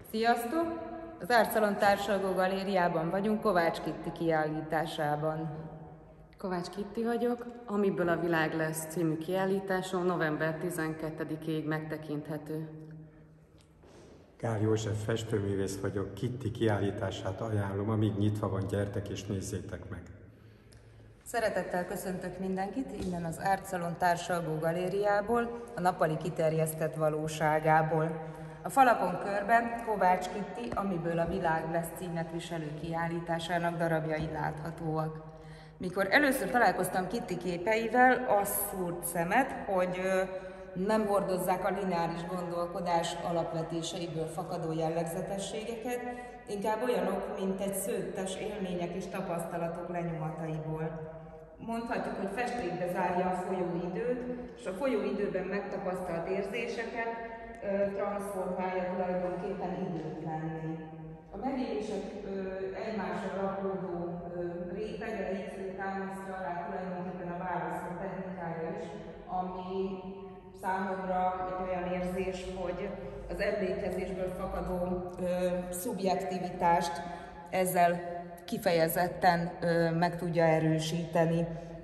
Sziasztok! Az Art Salon társalgó galériában vagyunk, Kovács Kitti kiállításában. Kovács Kitti vagyok, Amiből a világ lesz című kiállításon november 12-ig megtekinthető. Gál József festőművész vagyok, Kitti kiállítását ajánlom, amíg nyitva van, gyertek és nézzétek meg! Szeretettel köszöntök mindenkit innen az Art Salon társalgó galériából, a nappali kiterjesztett valóságából. A falakon körben Kovács Kitti, Amiből a világ lesz címet viselő kiállításának darabjai láthatóak. Mikor először találkoztam Kitti képeivel, az szúrt szemet, hogy nem hordozzák a lineáris gondolkodás alapvetéseiből fakadó jellegzetességeket, inkább olyanok, mint egy szőttes élmények és tapasztalatok lenyomataiból. Mondhatjuk, hogy festékbe zárja a folyóidőt, és a folyóidőben megtapasztalt érzéseket transformálja tulajdonképpen időtlenné. A megélések egymásra rakódó rétegeit támasztja alá tulajdonképpen a válaszok technikája is, ami számomra egy olyan érzés, hogy az emlékezésből fakadó szubjektivitást ezzel kifejezetten meg tudja erősíteni.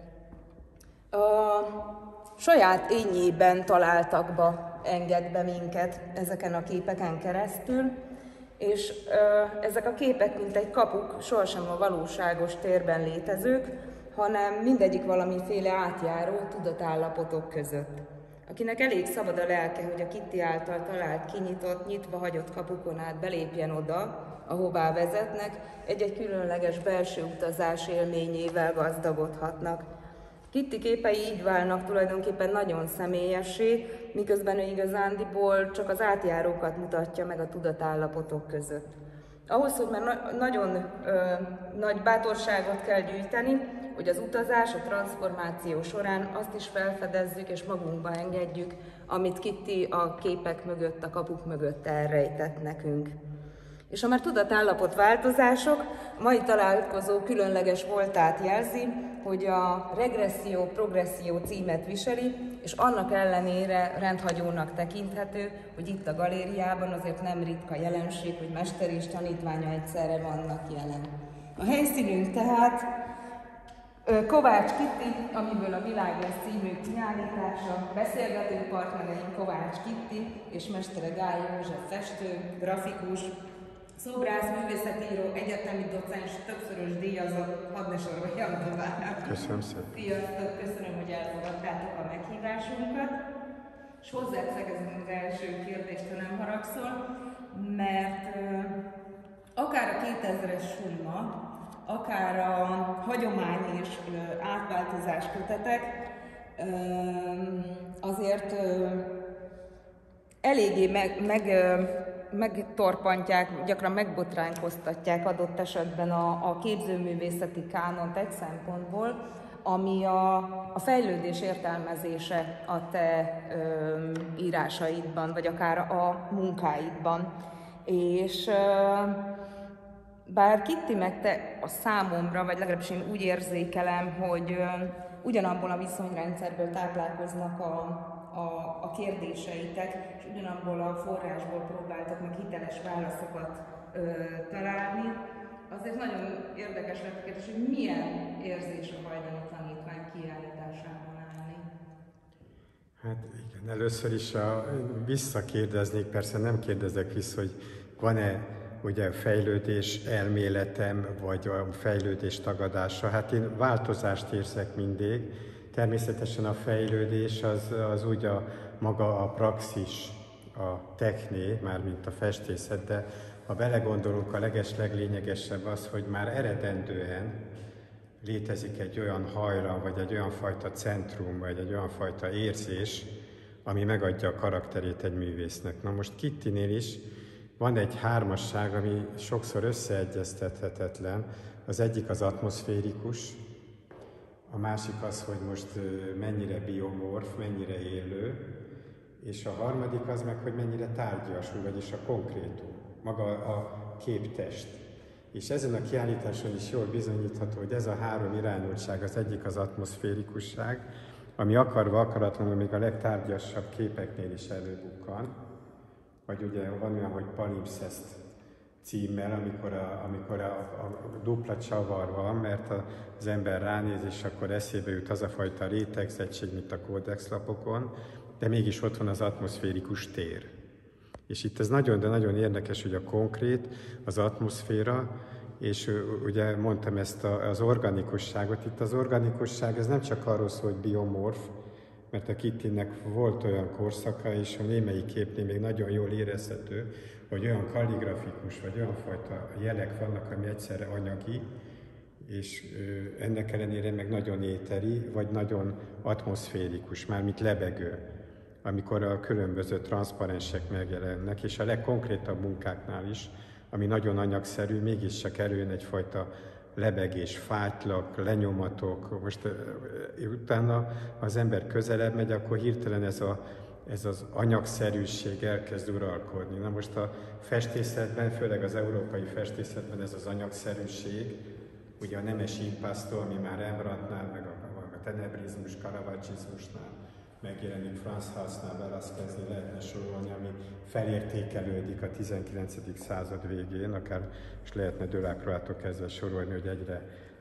A saját ényében találtakba enged be minket ezeken a képeken keresztül, és ezek a képek, mint egy kapuk, sohasem a valóságos térben létezők, hanem mindegyik valamiféle átjáró tudatállapotok között. Akinek elég szabad a lelke, hogy a Kitti által talált, kinyitott, nyitva hagyott kapukon át belépjen oda, ahová vezetnek, egy-egy különleges belső utazás élményével gazdagodhatnak. Kitti képei így válnak tulajdonképpen nagyon személyessé, miközben ő igazándiból csak az átjárókat mutatja meg a tudatállapotok között. Ahhoz, hogy már nagyon nagy bátorságot kell gyűjteni, hogy az utazás, a transformáció során azt is felfedezzük és magunkba engedjük, amit Kitti a képek mögött, a kapuk mögött elrejtett nekünk. És ha már tudatállapot változások, a mai találkozó különleges voltát jelzi, hogy a regresszió-progresszió címet viseli, és annak ellenére rendhagyónak tekinthető, hogy itt a galériában azért nem ritka jelenség, hogy mester és tanítványa egyszerre vannak jelen. A helyszínünk tehát Kovács Kitti, Amiből a világ lesz című kiállítása, beszélgető partnereink Kovács Kitti és mestere Gál József festő, grafikus, szobrász, művészetíró, egyetemi docens, többszörös díjazott, hadd ne soroljam tovább. Köszönöm szépen. Sziasztok, köszönöm, hogy elfogadtátok a meghívásunkat. És hozzáfegezem az első kérdést, ha nem haragszol, mert akár a 2000-es suma, akár a hagyomány és átváltozás kötetek azért eléggé megtorpantják, gyakran megbotránkoztatják adott esetben a képzőművészeti kánont egy szempontból, ami a fejlődés értelmezése a te írásaidban, vagy akár a munkáidban. És bár Kitti meg te a számomra, vagy legalábbis én úgy érzékelem, hogy ugyanabból a viszonyrendszerből táplálkoznak a kérdéseitek, és ugyanabból a forrásból próbáltak meg hiteles válaszokat találni, azért nagyon érdekes lett kérdés, hogy milyen érzés a hajdani tanítvány kiállításában állni. Hát igen, először is visszakérdeznék, persze nem kérdezek vissza, hogy van-e ugye fejlődés elméletem, vagy a fejlődés tagadása. Hát én változást érzek mindig. Természetesen a fejlődés az úgy maga a praxis, a techné, mármint a festészet, de ha belegondolunk, a legesleglényegesebb az, hogy már eredendően létezik egy olyan hajlam, vagy egy olyan fajta centrum, vagy egy olyan fajta érzés, ami megadja a karakterét egy művésznek. Na most Kittinél is van egy hármasság, ami sokszor összeegyeztethetetlen. Az egyik az atmoszférikus, a másik az, hogy most mennyire biomorf, mennyire élő, és a harmadik az meg, hogy mennyire tárgyasul, vagyis a konkrétum, maga a képtest. És ezen a kiállításon is jól bizonyítható, hogy ez a három irányultság, az egyik az atmoszférikusság, ami akarva akaratlanul még a legtárgyasabb képeknél is előbukkan, vagy ugye van olyan, hogy palimpszeszt címmel, amikor a dupla csavar van, mert az ember ránéz, és akkor eszébe jut az a fajta rétegzettség, mint a kódexlapokon, de mégis ott van az atmoszférikus tér. És itt ez nagyon, de nagyon érdekes, hogy a konkrét, az atmoszféra, és ugye mondtam ezt az organikusságot. Itt az organikusság, ez nem csak arról szól, hogy biomorf, mert a Kittynek volt olyan korszaka, és a némelyik képnél még nagyon jól érezhető, hogy olyan kalligrafikus, vagy olyan fajta jelek vannak, ami egyszerre anyagi, és ennek ellenére meg nagyon éteri, vagy nagyon atmoszférikus, mármint lebegő, amikor a különböző transzparensek megjelennek, és a legkonkrétabb munkáknál is, ami nagyon anyagszerű, mégiscsak előjön egyfajta lebegés, fájtlak, lenyomatok. Most utána az ember közelebb megy, akkor hirtelen ez az anyagszerűség elkezd uralkodni. Na most a festészetben, főleg az európai festészetben ez az anyagszerűség, ugye a nemes impasto, ami már Rembrandtnál, meg a tenebrizmus, Caravaggizmusnál megjelenik, Franz Halsnál, Velázqueznél lehetne sorolni, ami felértékelődik a 19. század végén, akár és lehetne Delacroix-tól kezdve sorolni, hogy egyre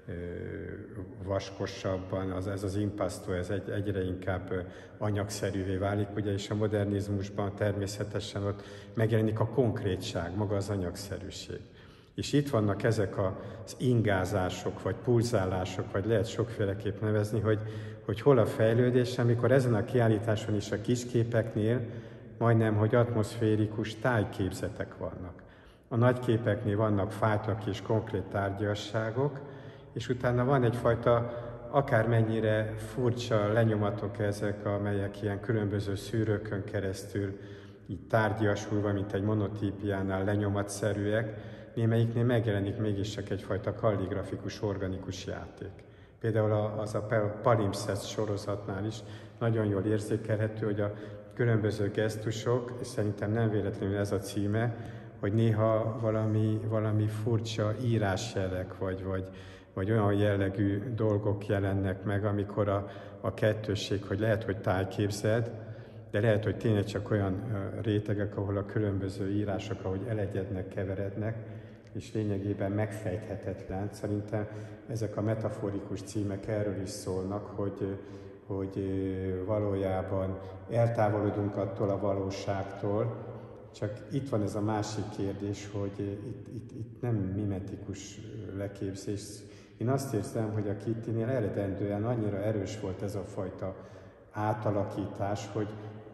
vaskosabban, ez az impasto, ez egyre inkább anyagszerűvé válik, ugye, és a modernizmusban természetesen ott megjelenik a konkrétság, maga az anyagszerűség. És itt vannak ezek az ingázások, vagy pulzálások, vagy lehet sokféleképp nevezni, hogy hol a fejlődés, amikor ezen a kiállításon is a kisképeknél majdnem, hogy atmoszférikus tájképzetek vannak. A nagyképeknél vannak fájtlak és konkrét tárgyasságok, és utána van egyfajta akármennyire furcsa lenyomatok ezek, amelyek ilyen különböző szűrőkön keresztül így tárgyasulva, mint egy monotípiánál lenyomatszerűek, némelyiknél megjelenik mégiscsak egyfajta kalligrafikus, organikus játék. Például az a palimpszeszt sorozatnál is nagyon jól érzékelhető, hogy a különböző gesztusok, és szerintem nem véletlenül ez a címe, hogy néha valami furcsa írásjelek, vagy olyan jellegű dolgok jelennek meg, amikor a kettősség, hogy lehet, hogy tájképzed, de lehet, hogy tényleg csak olyan rétegek, ahol a különböző írások, ahogy elegyednek, keverednek, és lényegében megfejthetetlen. Szerintem ezek a metaforikus címek erről is szólnak, hogy valójában eltávolodunk attól a valóságtól, csak itt van ez a másik kérdés, hogy itt nem mimetikus leképzés. Én azt érzem, hogy a Kittynél eredendően annyira erős volt ez a fajta átalakítás, hogy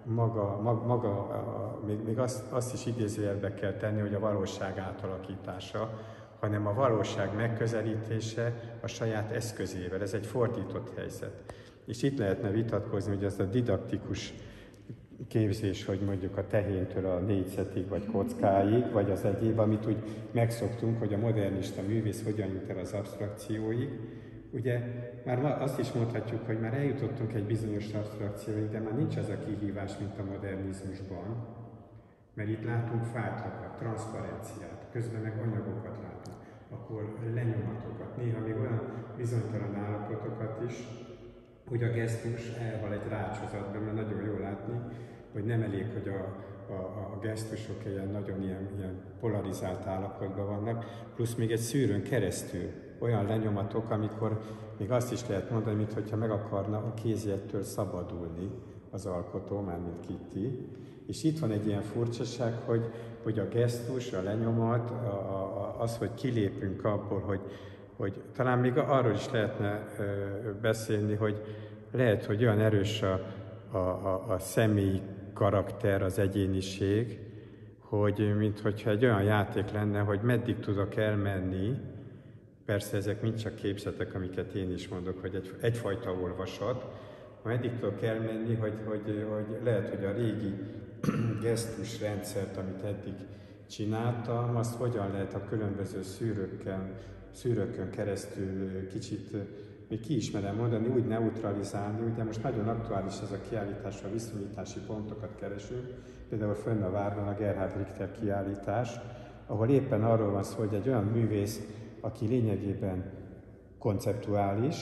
még azt is idézőjelbe kell tenni, hogy a valóság átalakítása, hanem a valóság megközelítése a saját eszközével. Ez egy fordított helyzet. És itt lehetne vitatkozni, hogy ez a didaktikus képzés, hogy mondjuk a tehéntől a négyzetig, vagy kockáig, vagy az egyéb, amit úgy megszoktunk, hogy a modernista művész hogyan jut el az absztrakcióig. Ugye már azt is mondhatjuk, hogy már eljutottunk egy bizonyos absztrakcióig, de már nincs az a kihívás, mint a modernizmusban, mert itt látunk fátlakat, transzparenciát, közben meg anyagokat látunk, akkor lenyomatokat, néha még olyan bizonytalan állapotokat is, hogy a gesztus elval egy rácsozatban, mert nagyon jól látni, hogy nem elég, hogy a gesztusok nagyon ilyen polarizált állapotban vannak, plusz még egy szűrőn keresztül olyan lenyomatok, amikor még azt is lehet mondani, mintha meg akarna a kézjettől szabadulni az alkotó, mármint Kitty. És itt van egy ilyen furcsaság, hogy a gesztus, a lenyomat, az, hogy kilépünk abból, hogy talán még arról is lehetne beszélni, hogy lehet, hogy olyan erős a személyi karakter, az egyéniség, hogy minthogyha egy olyan játék lenne, hogy meddig tudok elmenni, persze ezek mind csak képzetek, amiket én is mondok, hogy egyfajta olvasat, meddig tudok elmenni, hogy lehet, hogy a régi gesztusrendszert, amit eddig csináltam, azt hogyan lehet a különböző szűrőkön keresztül kicsit, még ki is merem mondani, úgy neutralizálni. Ugye most nagyon aktuális ez a kiállítás, a viszonyítási pontokat keresünk, például fönn a várban a Gerhard Richter kiállítás, ahol éppen arról van szó, hogy egy olyan művész, aki lényegében konceptuális,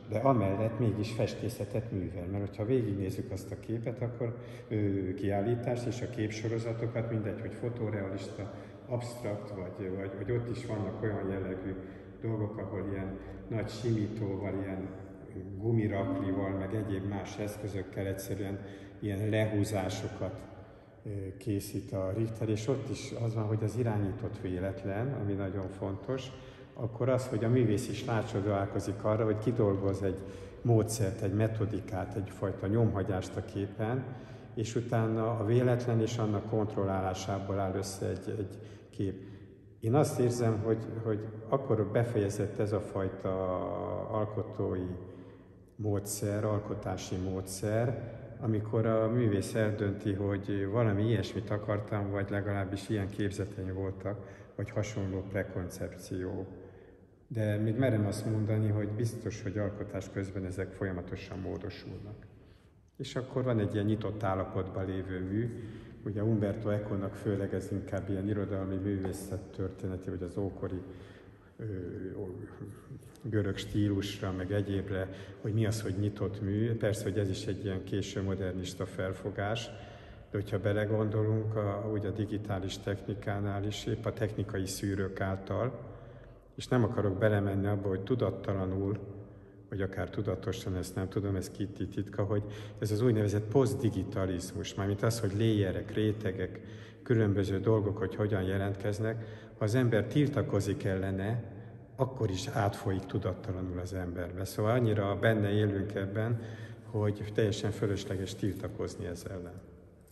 de amellett mégis festészetet művel. Mert ha végignézzük azt a képet, akkor kiállítást és a képsorozatokat, mindegy, hogy fotorealista, absztrakt, vagy ott is vannak olyan jellegű dolgok, ahol ilyen nagy simítóval, ilyen gumiraklival, meg egyéb más eszközökkel egyszerűen ilyen lehúzásokat készít a Richter, és ott is az van, hogy az irányított véletlen, ami nagyon fontos, akkor az, hogy a művész is rácsodálkozik arra, hogy kidolgoz egy módszert, egy metodikát, egyfajta nyomhagyást a képen, és utána a véletlen és annak kontrollálásából áll össze egy kép. Én azt érzem, hogy akkor befejezett ez a fajta alkotói módszer, alkotási módszer, amikor a művész eldönti, hogy valami ilyesmit akartam, vagy legalábbis ilyen képzeteim voltak, vagy hasonló prekoncepció. De még merem azt mondani, hogy biztos, hogy alkotás közben ezek folyamatosan módosulnak. És akkor van egy ilyen nyitott állapotban lévő mű, ugye Umberto Econak főleg ez inkább ilyen irodalmi művészet történeti, vagy az ókori görög stílusra, meg egyébre, hogy mi az, hogy nyitott mű. Persze, hogy ez is egy ilyen késő modernista felfogás, de hogyha belegondolunk, úgy a digitális technikánál is, épp a technikai szűrők által, és nem akarok belemenni abba, hogy tudattalanul, vagy akár tudatosan, ezt nem tudom, ez Kitty titka, hogy ez az úgynevezett posztdigitalizmus, mármint az, hogy léjerek, rétegek, különböző dolgok, hogy hogyan jelentkeznek, ha az ember tiltakozik ellene, akkor is átfolyik tudattalanul az emberbe. Szóval annyira benne élünk ebben, hogy teljesen fölösleges tiltakozni ezzel ellen.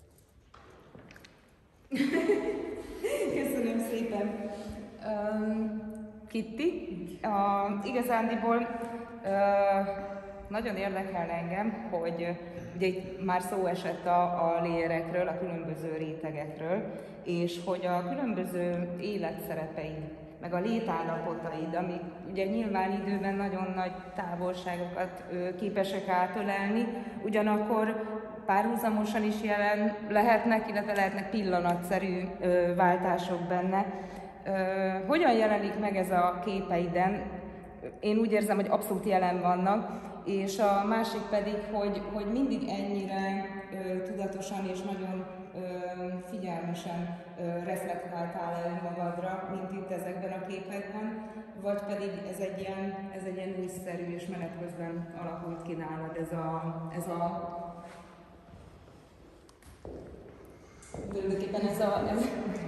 Köszönöm szépen. Kitty, igazándiból nagyon érdekel engem, hogy ugye itt már szó esett a léjerekről, a különböző rétegekről, és hogy a különböző életszerepeid, meg a létállapotaid, amik ugye nyilván időben nagyon nagy távolságokat képesek átölelni, ugyanakkor párhuzamosan is jelen lehetnek, illetve lehetnek pillanatszerű váltások benne. Hogyan jelenik meg ez a képeiden? Én úgy érzem, hogy abszolút jelen vannak, és a másik pedig, hogy mindig ennyire tudatosan és nagyon figyelmesen reflektáltál önmagadra, mint itt ezekben a képekben, vagy pedig ez egy ilyen újszerű és menet közben alakult ki nálad ez a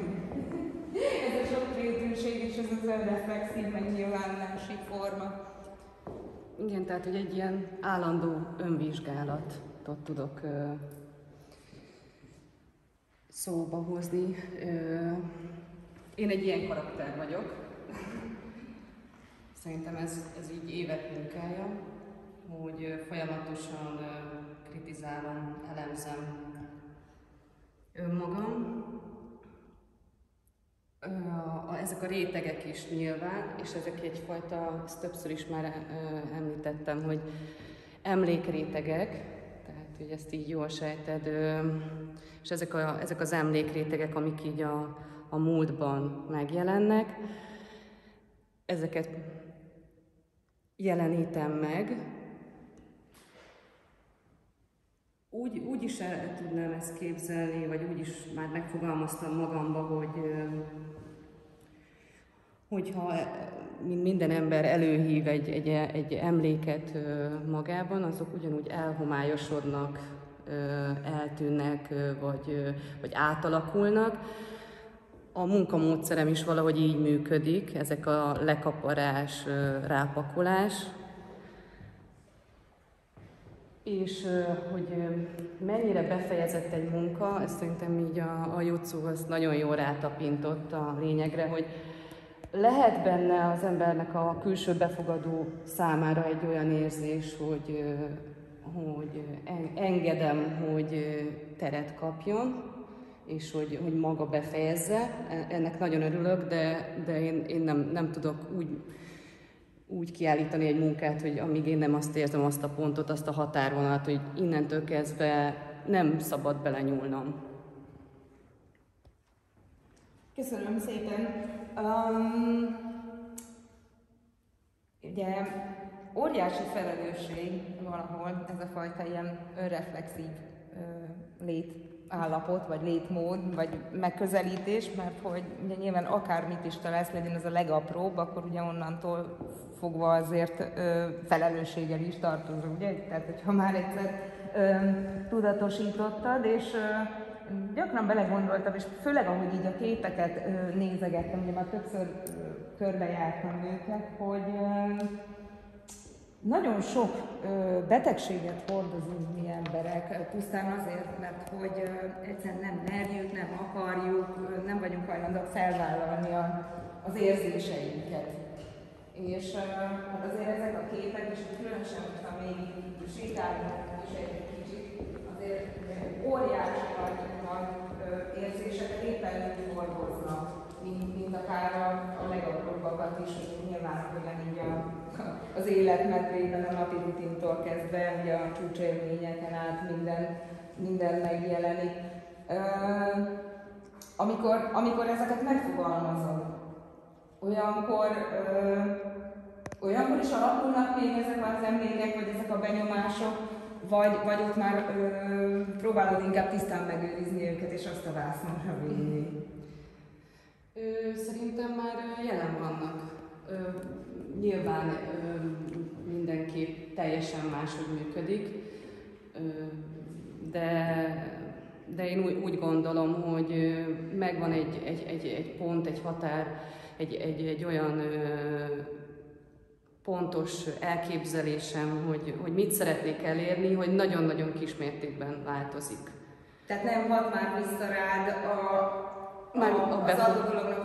sokrétűség és ez az önreflexív megnyilvánulási forma. Igen, tehát hogy egy ilyen állandó önvizsgálatot tudok szóba hozni. Én egy ilyen karakter vagyok. Szerintem ez így évek munkája, hogy folyamatosan kritizálom, elemzem önmagam. Ezek a rétegek is nyilván, és ezek egyfajta, ezt többször is már említettem, hogy emlékrétegek, tehát hogy ezt így jól sejted, és ezek az emlékrétegek, amik így a múltban megjelennek, ezeket jelenítem meg. Úgy is el tudnám ezt képzelni, vagy úgy is már megfogalmaztam magamba, hogyha minden ember előhív egy emléket magában, azok ugyanúgy elhomályosodnak, eltűnnek, vagy átalakulnak. A munkamódszerem is valahogy így működik, ezek a lekaparás, rápakolás. És hogy mennyire befejezett egy munka, ezt szerintem így a jutsu az nagyon jól rátapintott a lényegre, hogy lehet benne az embernek a külső befogadó számára egy olyan érzés, hogy engedem, hogy teret kapjon, és hogy maga befejezze. Ennek nagyon örülök, de én nem tudok úgy kiállítani egy munkát, hogy amíg én nem azt érzem, azt a pontot, azt a határvonalat, hogy innentől kezdve nem szabad belenyúlnom. Köszönöm szépen. Ugye óriási felelősség valahol ez a fajta ilyen önreflexív létállapot, vagy létmód, vagy megközelítés, mert hogy ugye nyilván akármit is találsz, legyen ez a legapróbb, akkor ugye onnantól fogva azért felelősséggel is tartozol, ugye? Tehát, hogyha már egyszer tudatosítottad, és gyakran belegondoltam, és főleg ahogy így a képeket nézegettem, ugye már többször körbejártam őket, hogy nagyon sok betegséget hordozunk mi emberek, pusztán azért, mert hogy egyszerűen nem merjük, nem akarjuk, nem vagyunk hajlandók felvállalni az érzéseinket. És hát azért ezek a képek, és különösen, hogyha még sétálunk is egy kicsit, azért óriási nagy érzéseket éppen úgy hordoznak, mint akár a legapróbbakat is, nyilván, hogy így az életmedvében, a napi rutintól kezdve, ugye a csúcsélményeken át minden megjelenik. Amikor ezeket megfogalmazod, olyankor is alakulnak még ezek az emlékek, vagy ezek a benyomások, vagy ott már próbálod inkább tisztán megőrizni őket, és azt a vászonra vinni? Szerintem már jelen vannak. Nyilván mindenki teljesen máshogy működik, de én úgy gondolom, hogy megvan egy pont, egy határ, egy olyan pontos elképzelésem, hogy mit szeretnék elérni, hogy nagyon-nagyon kismértékben változik. Tehát nem hat már vissza rád az adott dolognak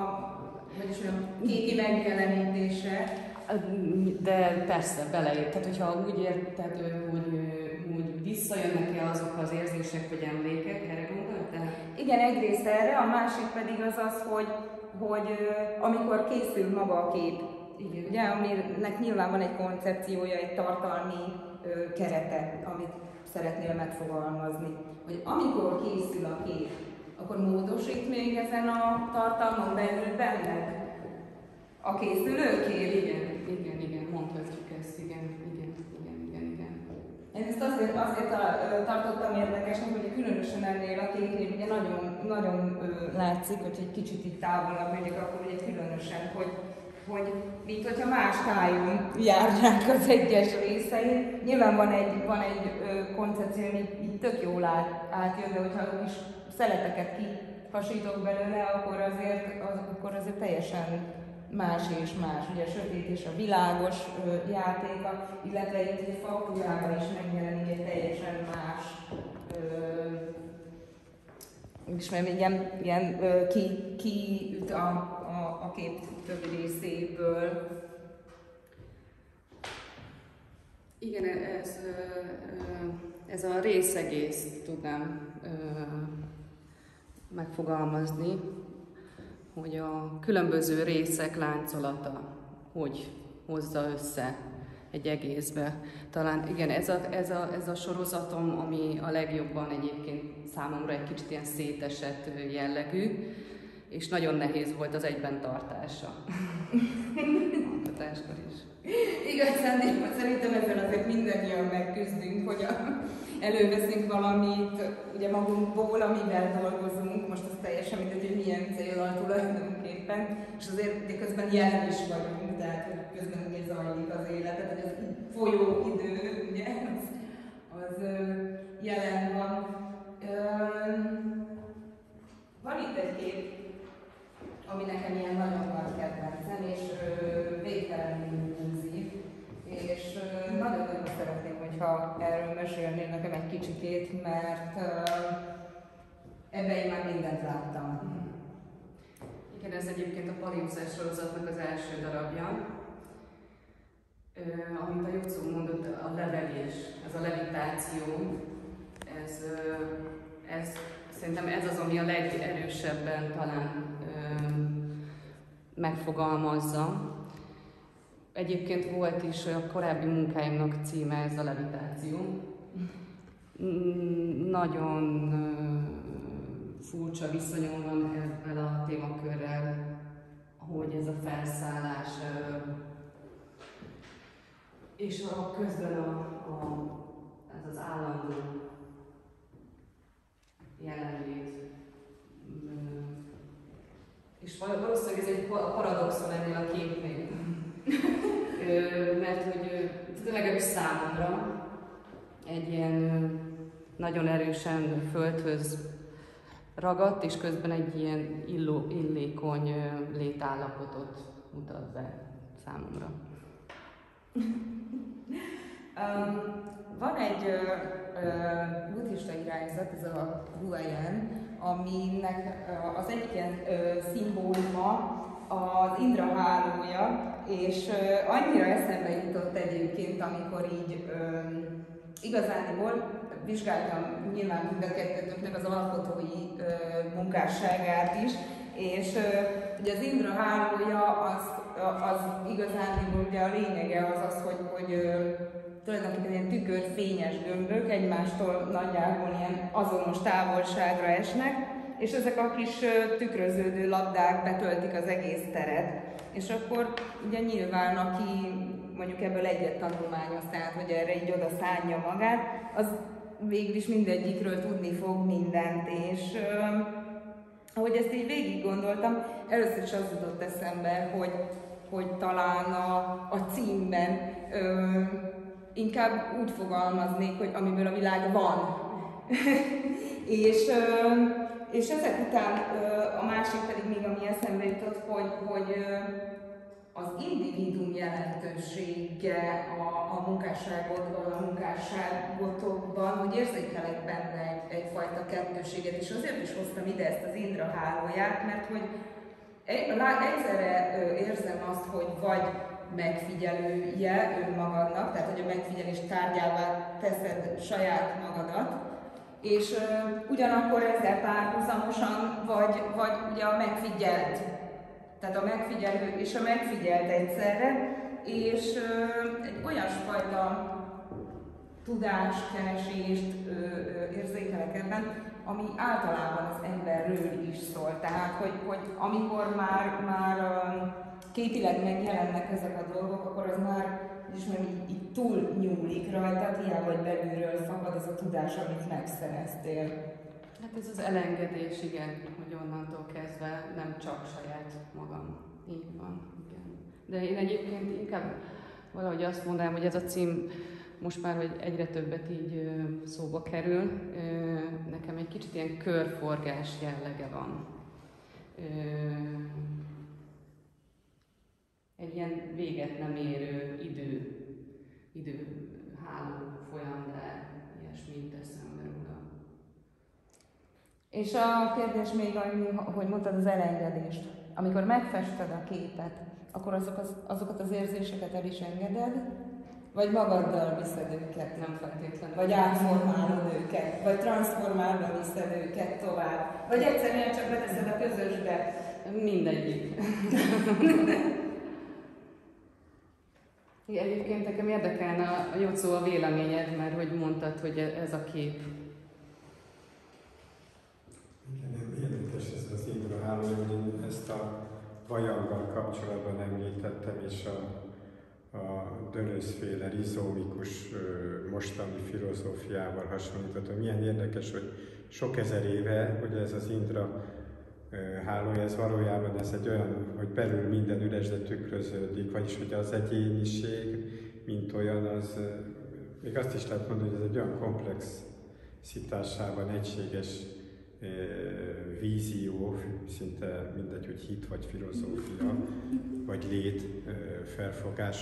képi megjelenítése? De persze, beleér. Tehát, hogyha úgy érted, hogy visszajönnek-e azok az érzések vagy emlékek, erre gondoltál? Igen, egyrészt erre, a másik pedig az, hogy amikor készül maga a kép, igen, ugye, aminek nyilván van egy koncepciója, egy tartalmi kerete, amit szeretnél megfogalmazni. Hogy amikor készül a kép, akkor módosít még ezen a tartalmon belül benned a készülőkép? Igen, mondhatjuk ezt, igen. Én ezt azért tartottam érdekesnek, hogy különösen ennél a képnél ugye nagyon látszik, hogy egy kicsit itt távolabb megyek, akkor ugye különösen, hogy mint hogyha más tájon járnánk az egyes részein. Nyilván van egy koncepció, ami így tök jól átjön, de hogyha kis szeleteket kihasítok belőle, akkor azért teljesen más és más. Ugye a sötét és a világos játéka, illetve itt egy faktúrában is megjelenik egy teljesen más kiüt a kép többi részéből. Igen, ez a részegész tudnám megfogalmazni, hogy a különböző részek láncolata hogy hozza össze egy egészbe. Talán igen, ez a sorozatom, ami a legjobban egyébként számomra egy kicsit ilyen szétesett jellegű, és nagyon nehéz volt az egyben tartása. Alkotáskor is. Igazán, szerintem ezzel azért mindannyian megküzdünk, hogy előveszünk valamit ugye magunkból, amivel dolgozunk, most az teljesen mindegy, hogy milyen céllal tulajdonképpen, és azért közben jelen is vagyunk, tehát hogy közben ugye zajlik az életet, hogy az folyó idő, ugye, az jelen van. Van itt egy kép, ami nekem ilyen nagyon nagy kedvencem, és végtelenül intenzív, és nagyon-nagyon szeretném, hogyha erről mesélnél nekem egy kicsikét, mert ebben én már mindent láttam. Igen, ez egyébként a Palimpszes sorozatnak az első darabja, amit a Jocó mondott, a levelés, ez a levitáció, szerintem ez az, ami a legerősebben talán megfogalmazza. Egyébként volt is a korábbi munkáimnak címe, ez a levitáció. Nagyon furcsa viszonyom van ezzel a témakörrel, hogy ez a felszállás és közben ez az állandó jelenlét. És valószínűleg ez egy paradoxon ennél a képnél. Mert hogy legalábbis számomra egy ilyen nagyon erősen földhöz ragadt, és közben egy ilyen illékony létállapotot mutat be számomra. Van egy buddhista irányzat, ez a Huayan, aminek az egyik ilyen szimbóluma az Indra hálója, és annyira eszembe jutott egyébként, amikor így igazániból vizsgáltam nyilván mind a kettőtöknek az alkotói munkásságát is, és ugye az Indra hálója az igazániból ugye a lényege az, hogy tulajdonképpen ilyen tükörfényes gömbök egymástól nagyjából ilyen azonos távolságra esnek, és ezek a kis tükröződő labdák betöltik az egész teret. És akkor ugye nyilván, aki mondjuk ebből egyet tanulmányoz, tehát hogy erre így oda szánja magát, az végül is mindegyikről tudni fog mindent. És ahogy ezt így végig gondoltam, először is az jutott eszembe, hogy talán a címben inkább úgy fogalmaznék, hogy amiből a világ van. és ezek után a másik pedig még, ami eszembe jutott, hogy az individuum jelentősége a munkásságotokban, hogy érzékelek benne egyfajta kettőséget, és azért is hoztam ide ezt az Indra hálóját, mert hogy egyszerre érzem azt, hogy vagy megfigyelője önmagadnak, tehát hogy a megfigyelés tárgyává teszed saját magadat, és ugyanakkor ezzel párhuzamosan vagy ugye a megfigyelt, tehát a megfigyelő és a megfigyelt egyszerre, és egy olyasfajta tudáskeresést érzékelek ebben, ami általában az emberről is szól. Tehát, hogy amikor már képileg megjelennek ezek a dolgok, akkor az már így túl nyúlik rajta, hiába, hogy belülről fakad az a tudás, amit megszereztél. Hát ez az elengedés, igen, hogy onnantól kezdve nem csak saját magam. Így van, igen. De én egyébként inkább valahogy azt mondanám, hogy ez a cím most már, hogy egyre többet így szóba kerül, nekem egy kicsit ilyen körforgás jellege van. Egy ilyen véget nem érő időháló folyam, de ilyesmit eszembe róla. És a kérdés még, hogy mondtad az elengedést. Amikor megfested a képet, akkor azokat az érzéseket el is engeded, vagy magaddal viszed őket? Nem feltétlenül. Vagy átformálod őket, vagy transformálva viszed őket tovább, vagy egyszerűen csak beteszed a közösbe. Mindegyik. Egyébként nekem érdekelne a Jocó a véleményed, mert hogy mondtad, hogy ez a kép. Igen, érdekes ez az Indra háló, hogy én ezt a vajanggal kapcsolatban említettem, és a Dönös-féle rizómikus mostani filozófiával hasonlítottam. Milyen érdekes, hogy sok ezer éve, hogy ez az Indra hálója, ez valójában ez egy olyan, hogy belül minden üres, de tükröződik, vagyis hogy az egyéniség, mint olyan, az még azt is lehet mondani, hogy ez egy olyan komplexitásában egységes vízió, szinte mindegy, hogy hit vagy filozófia, vagy lét felfogás,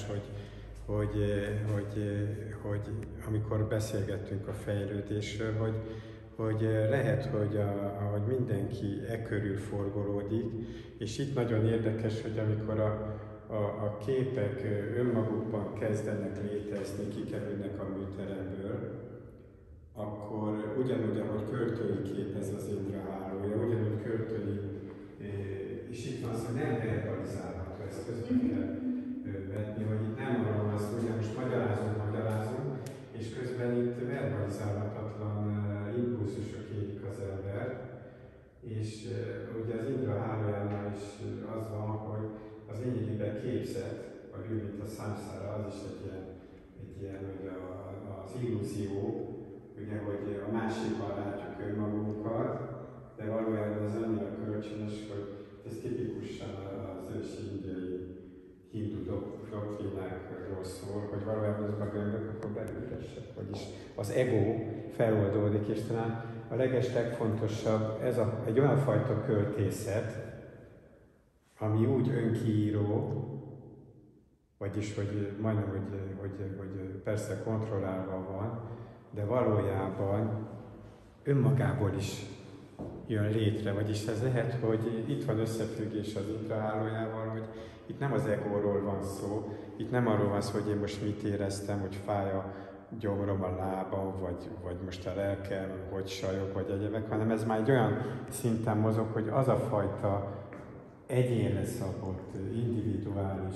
hogy amikor beszélgettünk a fejlődésről, hogy lehet, hogy ahogy mindenki körül forgolódik, és itt nagyon érdekes, hogy amikor a képek önmagukban kezdenek létezni, kikerülnek a műteremből, akkor ugyanúgy, ahogy költői kép ez az Indra hálója, ugyanúgy költői, és itt van az, hogy nem verbalizálható, ezt közben kell vetni, hogy itt nem arra van szó, hogy most magyarázunk, és közben itt verbalizálhatatlan impulzusok érik az ember, és ugye az Indra hálójánál is az van, hogy az lényegében képzet, vagy úgy, mint a számszára, az is egy ilyen egy ilyen, hogy az illúzió, ugye, hogy a másikban látjuk önmagunkat, de valójában ez annyira kölcsönös, hogy ez tipikusan az ősi indiai hindu doktrinákról szól, hogy valójában az a gömbök akkor belülesek, vagyis az ego feloldódik, és talán a legfontosabb, ez egy olyan fajta költészet, ami úgy önkiíró, vagyis hogy majdnem, hogy persze kontrollálva van, de valójában önmagából is jön létre, vagyis ez lehet, hogy itt van összefüggés az intrahálójával, hogy itt nem az egóról van szó, itt nem arról van szó, hogy én most mit éreztem, hogy fáj a gyomrom, a lábam, vagy most a lelkem, hogy sajog, vagy egyebek, hanem ez már egy olyan szinten mozog, hogy az a fajta egyénre szabott, individuális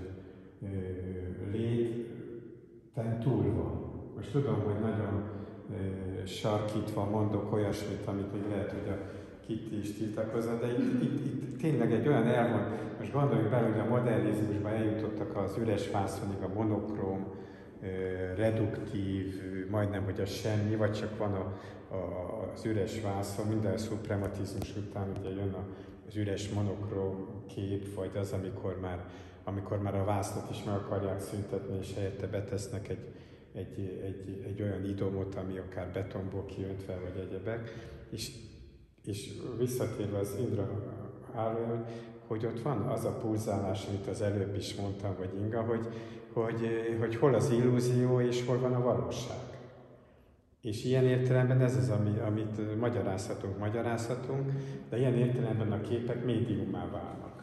léten túl van. Most tudom, hogy nagyon sarkítva mondok olyasmit, amit még lehet, hogy a Kitty is tiltakozna, de itt tényleg egy olyan elmond, most gondoljuk bele, hogy a modernizmusban eljutottak az üres vászonig, a monokróm, reduktív, majdnem, hogy a semmi, vagy csak van az üres vászon, minden szuprematizmus után ugye jön az üres monokróm kép, vagy az, amikor már a vásznat is meg akarják szüntetni, és helyette betesznek egy olyan idomot, ami akár betonból kiöntve, vagy egyebek. És visszatérve az Indra állóra, hogy ott van az a pulzálás, amit az előbb is mondtam, vagy Inga, hogy hol az illúzió, és hol van a valóság. És ilyen értelemben ez az, amit magyarázhatunk, de ilyen értelemben a képek médiummá válnak.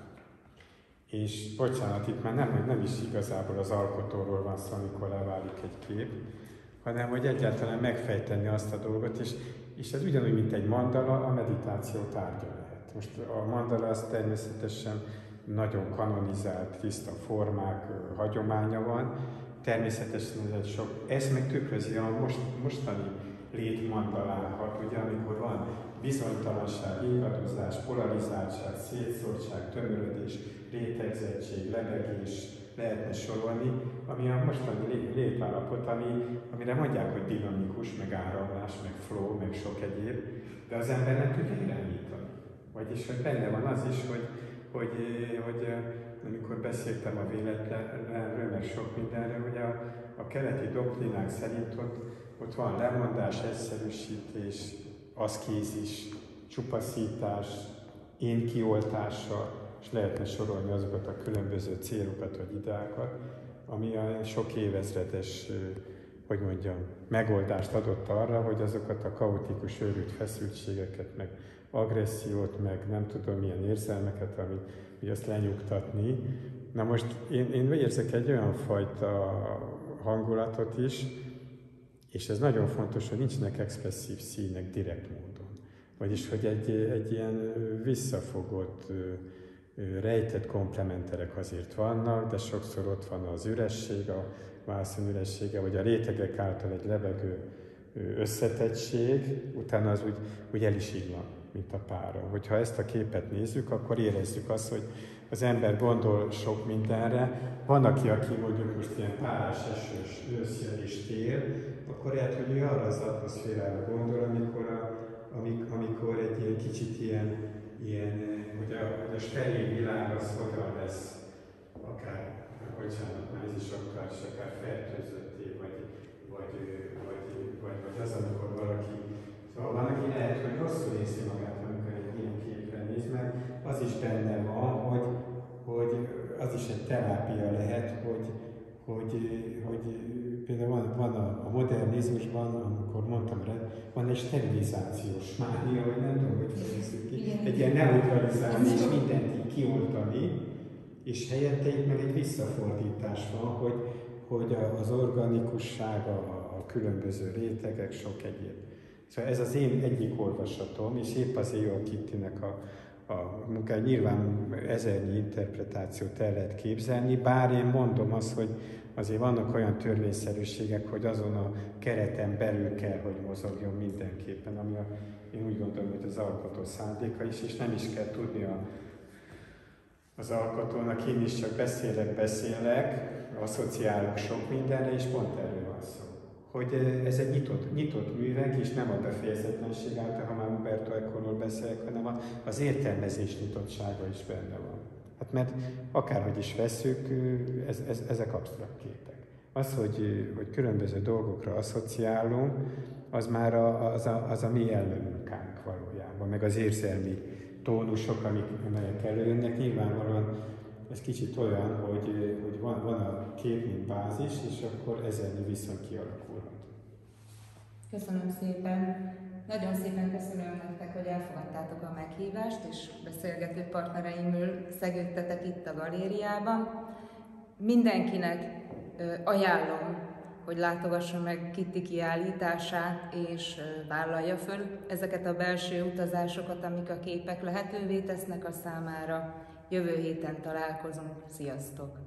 És bocsánat, itt már nem is igazából az alkotóról van szó, amikor leválik egy kép, hanem hogy egyáltalán megfejteni azt a dolgot, és ez ugyanúgy, mint egy mandala, a meditáció tárgya lehet. Most a mandala az természetesen nagyon kanonizált, tiszta formák, hagyománya van. Természetesen ez meg tükrözi a mostani létmandalákat, ugye, amikor van bizonytalanság, ingadozás, polarizáltság, szétszórtság, tömörödés, rétegzettség, lebegés, lehetne sorolni, ami a mostani létállapot, amire mondják, hogy dinamikus, meg áramlás, meg flow, meg sok egyéb, de az ember nem tudja irányítani. Vagyis, hogy benne van az is, hogy amikor beszéltem a véletlenről, meg sok mindenről, hogy a keleti doktrinák szerint ott van lemondás, egyszerűsítés, aszkézis, csupaszítás, én kioltása, és lehetne sorolni azokat a különböző célokat vagy ideákat, ami a sok évezredes, megoldást adott arra, hogy azokat a kaotikus, őrült feszültségeket, meg agressziót, meg nem tudom milyen érzelmeket, hogy azt lenyugtatni. Na most én érzek egy olyan fajta hangulatot is, és ez nagyon fontos, hogy nincsenek expresszív színek direkt módon. Vagyis, hogy egy ilyen visszafogott, rejtett komplementerek azért vannak, de sokszor ott van az üresség, a vászon üressége, vagy a rétegek által egy lebegő összetettség, utána az úgy el is illak, mint a pára. Hogyha ezt a képet nézzük, akkor érezzük azt, hogy az ember gondol sok mindenre. Van, aki mondjuk most ilyen párás, esős ősz és tél, akkor lehet, hogy ő arra az atmoszférára gondol, amikor egy ilyen kicsit ilyen hogy a steril világ az hogyan lesz, akár, bocsánat, már ez is aktuális, akár fertőzötté, vagy az, amikor valaki, szóval van, aki lehet, hogy rosszul érzi magát, amikor egy ilyen képre néz, mert az is benne van, hogy az is egy terápia lehet, hogy például van a modernizmusban, amikor mondtam rá, van egy sterilizációs mánia, vagy nem tudom, hogy fejezzük ki, egy ilyen neutralizációs, mindent így kioltani, és helyette itt meg egy visszafordítás van, hogy az organikusság, a különböző rétegek, sok egyéb. Szóval ez az én egyik olvasatom, és épp azért jó a Kittynek a munkája. Nyilván ezernyi interpretációt el lehet képzelni, bár én mondom azt, hogy azért vannak olyan törvényszerűségek, hogy azon a kereten belül kell, hogy mozogjon mindenképpen, ami én úgy gondolom, hogy az alkotó szándéka is, és nem is kell tudni az alkotónak, én is csak beszélek, asszociálok sok mindenre, és pont erről van szó. Hogy ez egy nyitott művek, és nem a befejezetlenség által, ha már Umberto Ecoról beszélek, hanem az értelmezés nyitottsága is benne van. Hát mert akárhogy is vesszük, ezek absztrakt képek. Az, hogy különböző dolgokra asszociálunk, az már az a mi elmemunkánk valójában, meg az érzelmi tónusok, amelyek előjönnek. Nyilvánvalóan ez kicsit olyan, hogy van a kép, mint bázis, és akkor ezzel viszont kialakulhat. Köszönöm szépen! Nagyon szépen köszönöm nektek, hogy elfogadtátok a meghívást, és beszélgető partnereimről szegődtetek itt a galériában. Mindenkinek ajánlom, hogy látogassa meg Kitty kiállítását, és vállalja föl ezeket a belső utazásokat, amik a képek lehetővé tesznek a számára. Jövő héten találkozunk. Sziasztok!